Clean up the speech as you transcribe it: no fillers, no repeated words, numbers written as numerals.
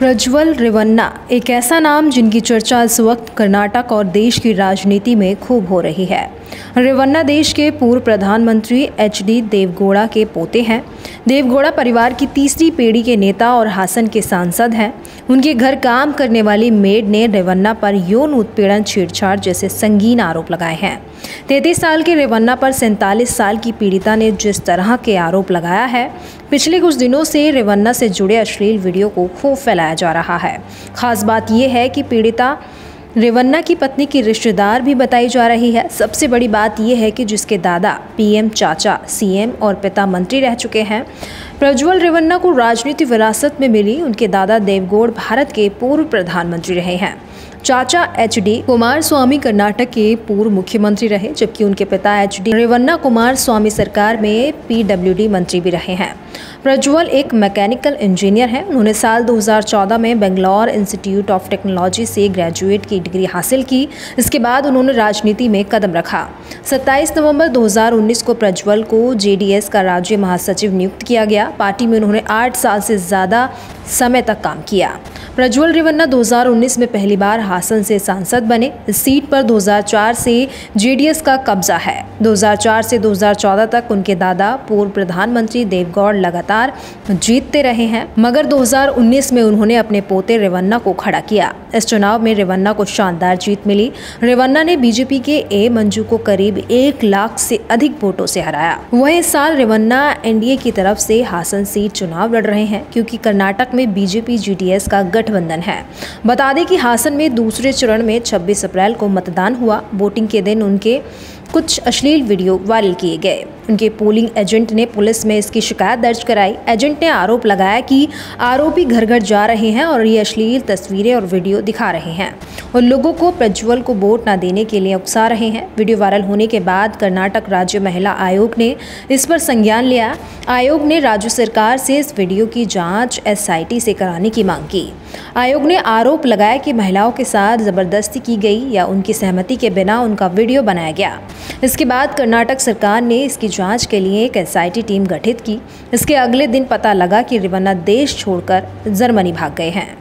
प्रज्वल रेवन्ना एक ऐसा नाम जिनकी चर्चा इस वक्त कर्नाटक और देश की राजनीति में खूब हो रही है। रेवन्ना देश के पूर्व प्रधानमंत्री HD देवगौड़ा के पोते हैं। देवगौड़ा परिवार की तीसरी पीढ़ी के नेता और हासन के सांसद हैं। उनके घर काम करने वाली मेड ने रेवन्ना पर यौन उत्पीड़न, छेड़छाड़ जैसे संगीन आरोप लगाए हैं। 33 साल के रेवन्ना पर 47 साल की पीड़िता ने जिस तरह के आरोप लगाया है, पिछले कुछ दिनों से रेवन्ना से जुड़े अश्लील वीडियो को खूब फैलाया जा रहा है। खास बात यह है कि पीड़िता रेवन्ना की पत्नी की रिश्तेदार भी बताई जा रही है। सबसे बड़ी बात यह है कि जिसके दादा PM, चाचा CM और पिता मंत्री रह चुके हैं। प्रज्वल रेवन्ना को राजनीति विरासत में मिली। उनके दादा देवगौड़ भारत के पूर्व प्रधानमंत्री रहे हैं। चाचा HD कुमारस्वामी कर्नाटक के पूर्व मुख्यमंत्री रहे, जबकि उनके पिता HD रेवन्ना कुमारस्वामी सरकार में PWD मंत्री भी रहे हैं। प्रज्वल एक मैकेनिकल इंजीनियर हैं। उन्होंने साल 2014 में बेंगलोर इंस्टीट्यूट ऑफ टेक्नोलॉजी से ग्रेजुएट की डिग्री हासिल की। इसके बाद उन्होंने राजनीति में कदम रखा। 27 नवंबर 2019 को प्रज्वल को JDS का राज्य महासचिव नियुक्त किया गया। पार्टी में उन्होंने 8 साल से ज़्यादा समय तक काम किया। प्रज्वल रेवन्ना 2019 में पहली बार हासन से सांसद बने। इस सीट पर 2004 से JDS का कब्जा है। 2004 से 2014 तक उनके दादा पूर्व प्रधानमंत्री देवगौड़ लगातार जीतते रहे हैं, मगर 2019 में उन्होंने अपने पोते रेवन्ना को खड़ा किया। इस चुनाव में रेवन्ना को शानदार जीत मिली। रेवन्ना ने BJP के A मंजू को करीब 1 लाख से अधिक वोटों से हराया। वहीं इस साल रेवन्ना NDA की तरफ से हासन सीट चुनाव लड़ रहे हैं, क्योंकि कर्नाटक में BJP JDS का गठबंधन है। बता दें कि हासन में दूसरे चरण में 26 अप्रैल को मतदान हुआ। वोटिंग के दिन उनके कुछ अश्लील वीडियो वायरल किए गए। उनके पोलिंग एजेंट ने पुलिस में इसकी शिकायत दर्ज कराई। एजेंट ने आरोप लगाया कि आरोपी घर घर जा रहे हैं और ये अश्लील तस्वीरें और वीडियो दिखा रहे हैं और लोगों को प्रज्वल को वोट न देने के लिए उकसा रहे हैं। वीडियो वायरल होने के बाद कर्नाटक राज्य महिला आयोग ने इस पर संज्ञान लिया। आयोग ने राज्य सरकार से इस वीडियो की जाँच SIT से कराने की मांग की। आयोग ने आरोप लगाया कि महिलाओं के साथ जबरदस्ती की गई या उनकी सहमति के बिना उनका वीडियो बनाया गया। इसके बाद कर्नाटक सरकार ने इसकी जांच के लिए एक SIT टीम गठित की। इसके अगले दिन पता लगा कि रेवन्ना देश छोड़कर जर्मनी भाग गए हैं।